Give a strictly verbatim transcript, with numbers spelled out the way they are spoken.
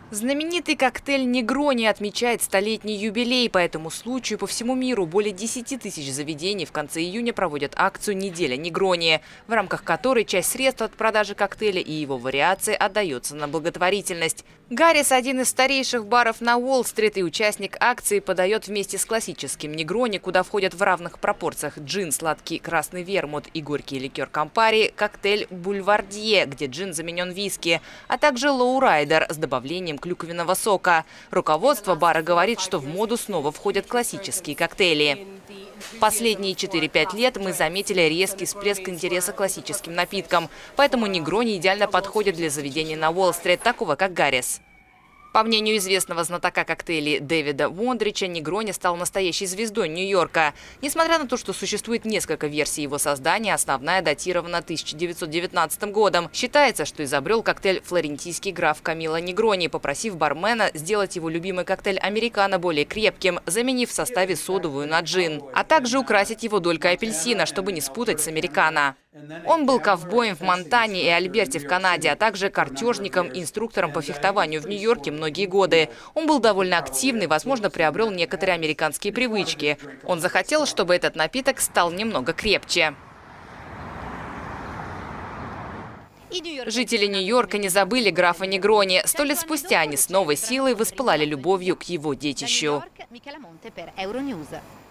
Знаменитый коктейль «Негрони» отмечает столетний юбилей. По этому случаю по всему миру более десяти тысяч заведений в конце июня проводят акцию «Неделя Негрони», в рамках которой часть средств от продажи коктейля и его вариаций отдается на благотворительность. Гаррис, один из старейших баров на Уолл-стрит и участник акции, подает вместе с классическим «Негрони», куда входят в равных пропорциях джин, сладкий красный вермут и горький ликер Кампари, коктейль «Бульвардье», где джин заменен виски, а также «Лоурайдер» с добавлением клюквенного сока. Руководство бара говорит, что в моду снова входят классические коктейли. Последние четыре-пять лет мы заметили резкий всплеск интереса к классическим напиткам. Поэтому «Негрони» идеально подходит для заведений на Уолл-стрит, такого как Гаррис. По мнению известного знатока коктейлей Дэвида Вондрича, «Негрони» стал настоящей звездой Нью-Йорка. Несмотря на то, что существует несколько версий его создания, основная датирована тысяча девятьсот девятнадцатым годом. Считается, что изобрел коктейль флорентийский граф Камило Негрони, попросив бармена сделать его любимый коктейль американо более крепким, заменив в составе содовую на джин, а также украсить его долькой апельсина, чтобы не спутать с американо. Он был ковбоем в Монтане и Альберте в Канаде, а также картежником и инструктором по фехтованию в Нью-Йорке многие годы. Он был довольно активный, возможно, приобрел некоторые американские привычки. Он захотел, чтобы этот напиток стал немного крепче. Жители Нью-Йорка не забыли графа Негрони. Сто лет спустя они с новой силой воспылали любовью к его детищу.